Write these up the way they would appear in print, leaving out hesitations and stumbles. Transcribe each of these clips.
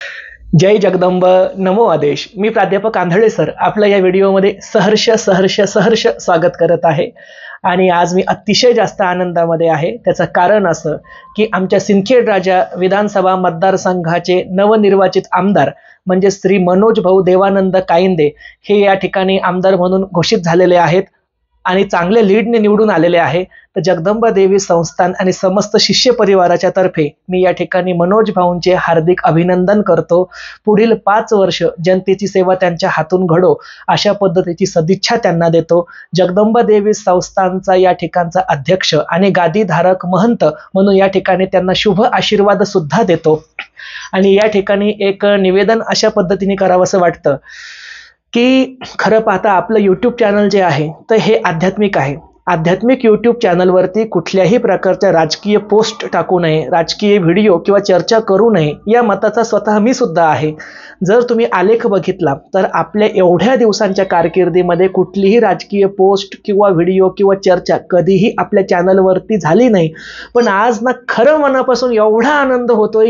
जय जगदंब नमो आदेश। मी प्राध्यापक आंधळे सर आपलं या व्हिडिओमध्ये सहर्ष सहर्ष सहर्ष स्वागत करत आहे। आणि आज मी अतिशय जास्त आनंदामध्ये आहे। त्याचं कारण असं की आमच्या सिंदखेड राजा विधानसभा मतदारसंघाचे नवनिर्वाचित आमदार म्हणजे श्री मनोज भाऊ देवानंद कायंदे हे या ठिकाणी आमदार म्हणून घोषित झालेले आहेत आणि चांगले लीडने निवडून आलेले आहे। तर जगदंबा देवी संस्थान आणि समस्त शिष्य परिवाराच्या तर्फे मी या ठिकाणी मनोज भाऊंचे हार्दिक अभिनंदन करतो। पुढील 5 वर्ष जनतेची सेवा त्यांच्या हातून घडो अशा पद्धतीची सदिच्छा त्यांना देतो। जगदंबा देवी संस्थानचा या ठिकाणचा अध्यक्ष आणि गादीधारक महंत म्हणून या ठिकाणी त्यांना शुभ आशीर्वाद सुद्धा देतो। आणि या ठिकाणी एक निवेदन अशा पद्धतीने करावंसं वाटतं की खरं पाहता आपलं यूट्यूब चॅनल जे आहे तर हे आध्यात्मिक आहे। आध्यात्मिक यूट्यूब चॅनलवरती कुठल्याही प्रकारच्या राजकीय पोस्ट टाकू नये, राजकीय व्हिडिओ किंवा चर्चा करू नये या मताचा स्वतः मी सुद्धा आहे। जर तुम्ही आलेख बघितला तर आपल्या एवढ्या दिवसांच्या कारकिर्दीमध्ये कुठलीही राजकीय पोस्ट किंवा व्हिडिओ किंवा चर्चा कधीही आपल्या चॅनलवरती झाली नाही। पण आज ना खरं मनापासून एवढा आनंद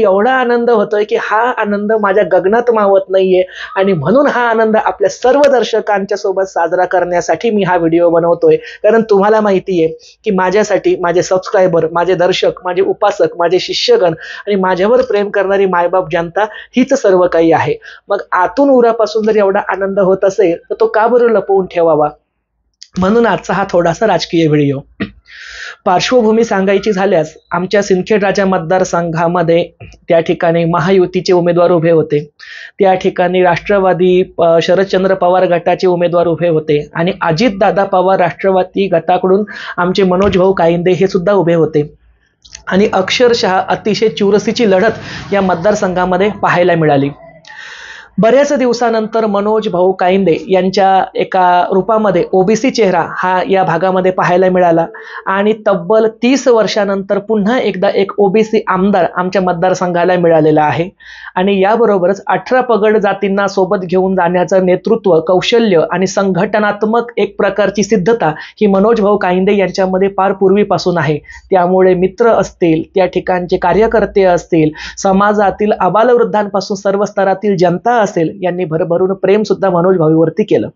होतोय की हा आनंद माझ्या गगनात मावत नाहीये। आणि म्हणून हा आनंद आपल्या सर्व दर्शकांच्या सोबत साजरा करण्यासाठी मी हा व्हिडिओ बनवतोय। कारण तुम्हाला माहिती आहे की माझ्यासाठी माझे सबस्क्रायबर, माझे दर्शक, माझे उपासक, माझे शिष्यगण आणि माझ्यावर प्रेम करणारी मायबाप जनता हीच सर्व काही आहे। मग आतून उरापासून जर एवढा आनंद होत असेल तर तो का बरं लपवून ठेवावा। म्हणून आजचा हा थोडासा राजकीय व्हिडिओ। पार्श्वभूमी सांगायची झाल्यास आमच्या सिंदखेड राजा मतदारसंघामध्ये त्या ठिकाणी महायुतीचे उमेदवार उभे होते। त्या ठिकाणी राष्ट्रवादी शरदचंद्र पवार गटाचे उमेदवार उभे होते आणि अजितदादा पवार राष्ट्रवादी गटाकडून आमचे मनोज भाऊ कायंदे हे सुद्धा उभे होते। आणि अक्षरशः अतिशय चुरशीची लढत या मतदारसंघामध्ये पाहायला मिळाली। बऱ्याच दिवसानंतर मनोज भाऊ कायंदे यांच्या एका रूपामध्ये ओबीसी चेहरा हा या भागामध्ये पाहायला मिळाला आणि तब्बल 30 वर्षानंतर पुन्हा एकदा एक ओबीसी आमदार आमच्या मतदारसंघाला मिळालेला आहे। आणि याबरोबरच 18 पगड जातींना सोबत घेऊन जाण्याचं नेतृत्व, कौशल्य आणि संघटनात्मक एक प्रकारची सिद्धता ही मनोज भाऊ कायंदे यांच्यामध्ये फार पूर्वीपासून आहे। त्यामुळे मित्र असतील, त्या ठिकाणचे कार्यकर्ते असतील, समाजातील आबालवृद्धांपासून सर्व स्तरातील जनता असेल, यांनी भरभरून प्रेम सुद्धा मनोज भाऊवरती केलं।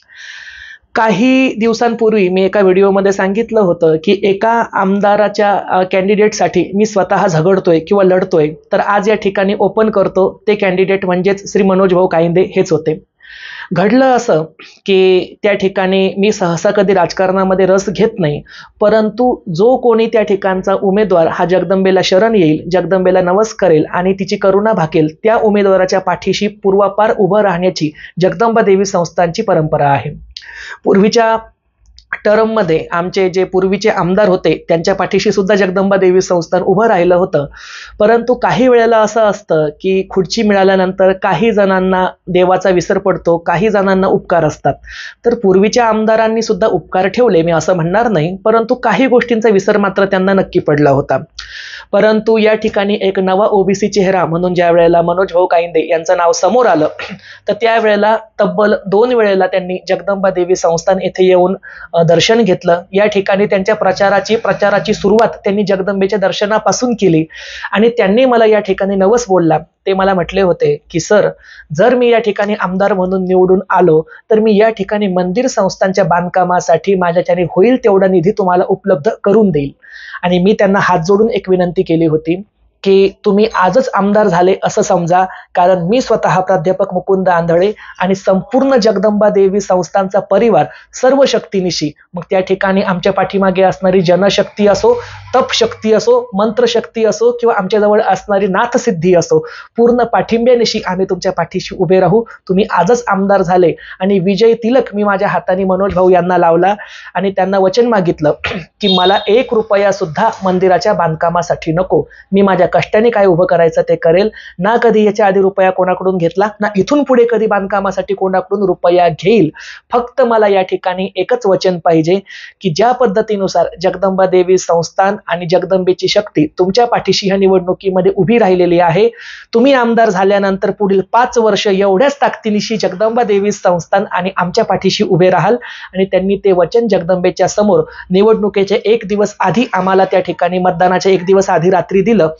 काही दिवसांपूर्वी मी एका व्हिडिओमध्ये सांगितलं होतं की एका आमदाराच्या कॅन्डिडेटसाठी मी स्वतः झगडतोय किंवा लढतोय। तर आज या ठिकाणी ओपन करतो, ते कॅन्डिडेट म्हणजेच श्री मनोज भाऊ कायंदे हेच होते। घडलं असं की त्या ठिकाणी मी सहसा कधी राजकारणामध्ये रस घेत नाही, परंतु जो कोणी त्या ठिकाणचा उमेदवार हा जगदंबेला शरण येईल, जगदंबेला नवस करेल आणि तिची करुणा भाकेल, त्या उमेदवाराच्या पाठीशी पूर्वापार उभं राहण्याची जगदंबा देवी संस्थानची परंपरा आहे। पूर्वीच्या टर्ममध्ये आमचे जे पूर्वीचे आमदार होते त्यांच्या पाठीशी सुद्धा जगदंबा देवी संस्थान उभं राहिलं होतं। परंतु काही वेळेला असं असतं की खुर्ची मिळाल्यानंतर काही जणांना देवाचा विसर पडतो, काही जणांना उपकार असतात। तर पूर्वीच्या आमदारांनी सुद्धा उपकार ठेवले, मी असं म्हणणार नाही, परंतु काही गोष्टींचा विसर मात्र त्यांना नक्की पडला होता। परंतु या ठिकाणी एक नवा ओबीसी चेहरा म्हणून ज्या वेळेला मनोज भाऊ कायंदे यांचं नाव समोर आलं तर त्यावेळेला तब्बल 2 वेळेला त्यांनी जगदंबा देवी संस्थान येथे येऊन दर्शन घेतलं। या ठिकाणी त्यांच्या प्रचाराची सुरुवात त्यांनी जगदंबेच्या दर्शनापासून केली आणि त्यांनी मला या ठिकाणी नवस बोलला। ते मला म्हटले होते की सर, जर मी या ठिकाणी आमदार म्हणून निवडून आलो तर मी या ठिकाणी मंदिर संस्थांच्या बांधकामासाठी माझ्याच्याने होईल तेवढा निधी तुम्हाला उपलब्ध करून देईल। आणि मी त्यांना हात जोडून एक विनंती केली होती की तुम्ही आजच आमदार झाले असं समजा, कारण मी स्वतः प्राध्यापक मुकुंद आंधळे आणि संपूर्ण जगदंबा देवी संस्थानचा परिवार सर्व शक्तीनिशी, मग त्या ठिकाणी आमच्या पाठीमागे असणारी जनशक्ती असो, तपशक्ती असो, मंत्रशक्ती असो किंवा आमच्याजवळ असणारी नाथसिद्धी असो, पूर्ण पाठिंब्यानिशी आम्ही तुमच्या पाठीशी उभे राहू। तुम्ही आजच आमदार झाले। आणि विजय तिलक मी माझ्या हाताने मनोज भाऊ यांना लावला आणि त्यांना वचन मागितलं की मला 1 रुपया सुद्धा मंदिराच्या बांधकामासाठी नको, मी माझ्या कष्टाने काय उभं करायचं ते करेल। ना कधी याच्या आधी रुपया कोणाकडून घेतला, ना इथून पुढे कधी बांधकामासाठी कोणाकडून रुपया घेईल। फक्त मला या ठिकाणी एकच वचन पाहिजे की ज्या पद्धतीनुसार जगदंबा देवी संस्थान आणि जगदंबेची शक्ती तुमच्या पाठीशी ह्या निवडणुकीमध्ये उभी राहिलेली आहे, तुम्ही आमदार झाल्यानंतर पुढील 5 वर्ष एवढ्याच ताकदीनिशी जगदंबा देवी संस्थान आणि आमच्या पाठीशी उभे राहाल। आणि त्यांनी ते वचन जगदंबेच्या समोर निवडणुकीचे 1 दिवस आधी आम्हाला त्या ठिकाणी मतदानाच्या 1 दिवस आधी रात्री दिलं।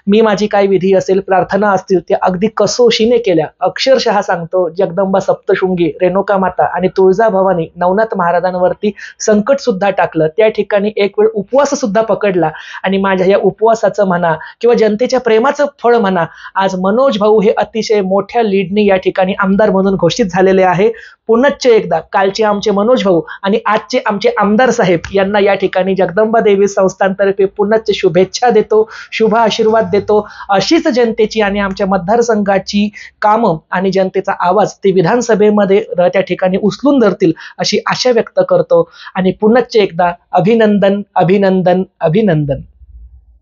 मी माझी काय विधी असेल, प्रार्थना असतील त्या अगदी कसोशीने केल्या. अक्षरशः सांगतो, जगदंबा सप्तशृंगी, रेणुका माता आणि तुळजाभवानी नवनाथ महाराजांवरती संकट सुद्धा टाकलं. त्या ठिकाणी एक वेळ उपवास सुद्धा पकडला आणि माझ्या या उपवासाचं म्हणा किंवा जनतेच्या प्रेमाचं फळ म्हणा, आज मनोज भाऊ हे अतिशय मोठ्या लीडनी या ठिकाणी आमदार म्हणून घोषित झालेले आहे. पुनश्च एकदा कालचे आमचे मनोज भाऊ आणि आजचे आमचे आमदार साहेब यांना या ठिकाणी जगदंबा देवी संस्थांतर्फे पुनश्च शुभेच्छा देतो, शुभ आशीर्वाद देतो. अशीच जनतेची आणि आमच्या मतदारसंघाची कामं आणि जनतेचा आवाज ते विधानसभेमध्ये त्या ठिकाणी उचलून धरतील अशी आशा व्यक्त करतो आणि पुनश्च एकदा अभिनंदन, अभिनंदन, अभिनंदन.